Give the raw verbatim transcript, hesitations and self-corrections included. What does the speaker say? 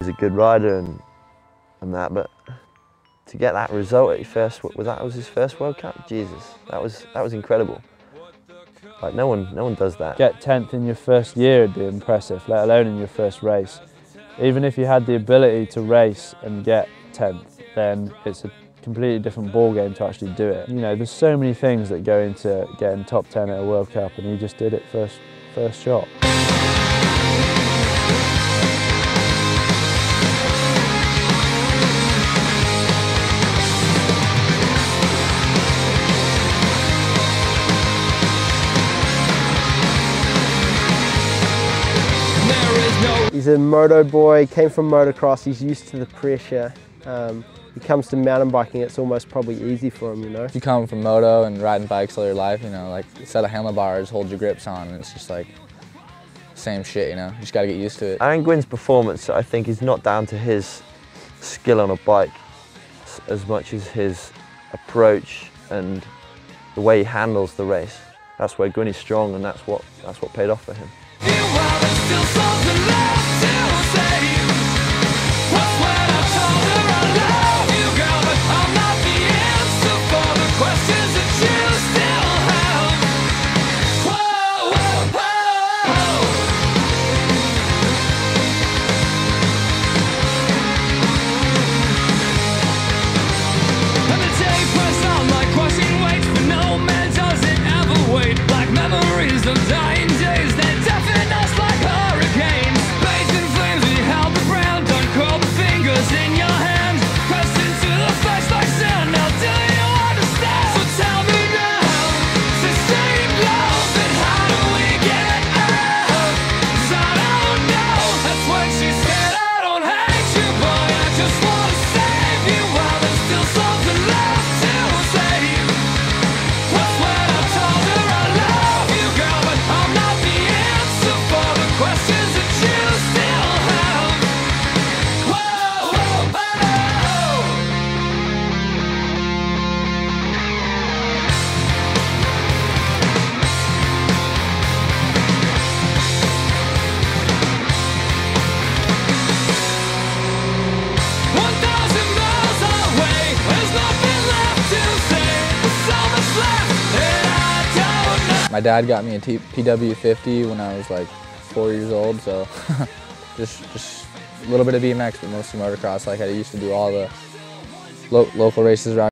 He's a good rider and, and that, but to get that result at your first, was that was his first World Cup? Jesus, that was that was incredible. Like no one, no one does that. Get tenth in your first year would be impressive, let alone in your first race. Even if you had the ability to race and get tenth, then it's a completely different ball game to actually do it. You know, there's so many things that go into getting top ten at a World Cup, and he just did it first, first shot. He's a moto boy, came from motocross, he's used to the pressure. Um, he comes to mountain biking, it's almost probably easy for him, you know. If you come from moto and riding bikes all your life, you know, like a set of handlebars hold your grips on, and it's just like same shit, you know. You just gotta get used to it. And Gwyn's performance, I think, is not down to his skill on a bike as much as his approach and the way he handles the race. That's where Gwin is strong, and that's what that's what paid off for him. My dad got me a P W fifty when I was like four years old, so just just a little bit of B M X, but mostly motocross. Like I used to do all the lo local races around.